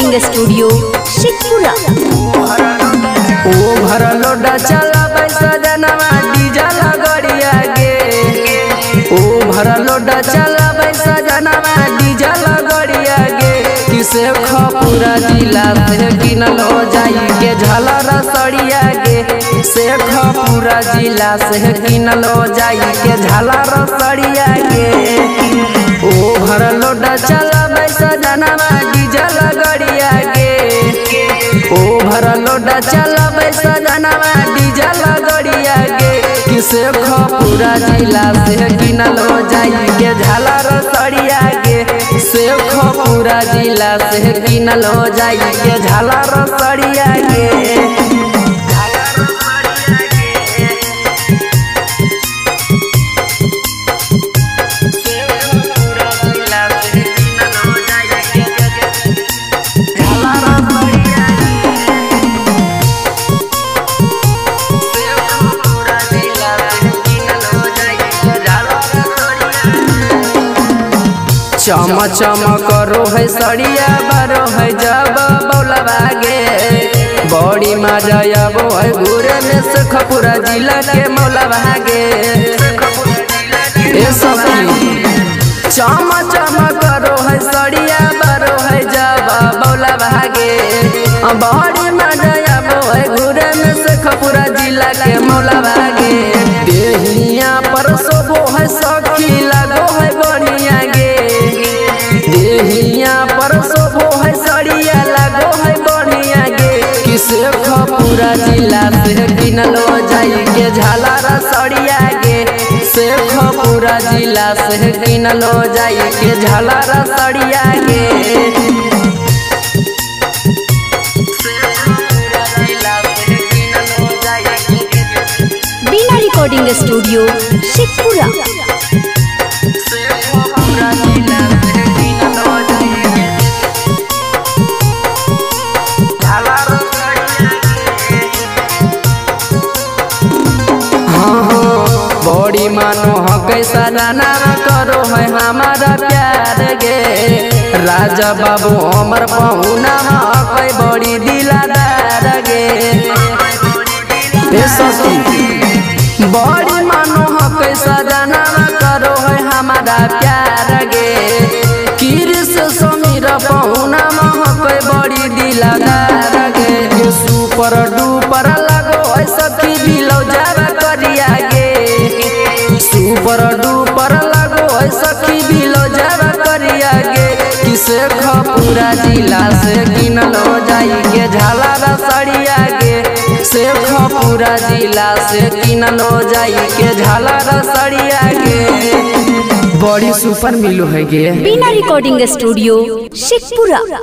Recording studio Sheikhpura. ओ भरलो डचला पैसा जनवा डीजल गड़िया गे। ओ भरलो डचला पैसा जनवा डीजल गड़िया गे। किसे खपुरा जिला से किनल हो जाई के झलर सड़िया गे। से खपुरा जिला से किनल हो जाई के झलर सड़िया गे। ओ भरलो डचला पैसा जनवा डीजल गड़िया गे। ओ भरलो डचला पैसा जनवा डीजल गड़िया गे। किसे खपुरा जिला से किनल हो जाई के झलर सड़िया गे। से खपुरा जिला से किनल हो जाई के झलर सड़िया गे। चम चम करो है सड़िया बरो है जब बौलवा गे। बड़ी मजा आबो है घूरे में से खपुरा जिला के मौलवा गे। चम चम करो है सड़िया बरो है जब बौलवा गे। बड़ी मजा आबो है घूरे में से खपुरा जिला के मौलवा गे। देहिया पर शोभो है सखी लगो है बढ़िया गे। देहिया पर शोभो है सड़िया लगो है बढ़िया गे। किसे खपुरा जिला से किनल हो जाई के झलर सड़िया गे। से खपुरा जिला से किनल हो जाई के झलर सड़िया गे। बीना रिकॉर्डिंग स्टूडियो शेखपुरा। बड़ी मानो हो कैसा नाना करो है हमारा प्यार गे। राजा बाबू हमर पहुना कोई बड़ी दिलादार गे। बड़ी मानो हो कैसा नाना करो है हमारा प्यार गे। किरिस समीर पहुना कोई बड़ी दिलादार गे। सुपर डुपर लगो है सखी बिलो जावा करिया गे। सुपर डुपर लगो है सखी बिलो जावा करिया गे। किसे खपुरा जिला से किनल हो जाई के झलर सड़िया गे। से खपुरा जिला से किनल हो जाई के झलर सड़िया गे। बड़ी सुपर मिलो है गे। बीना रिकॉर्डिंग स्टूडियो शेखपुरा।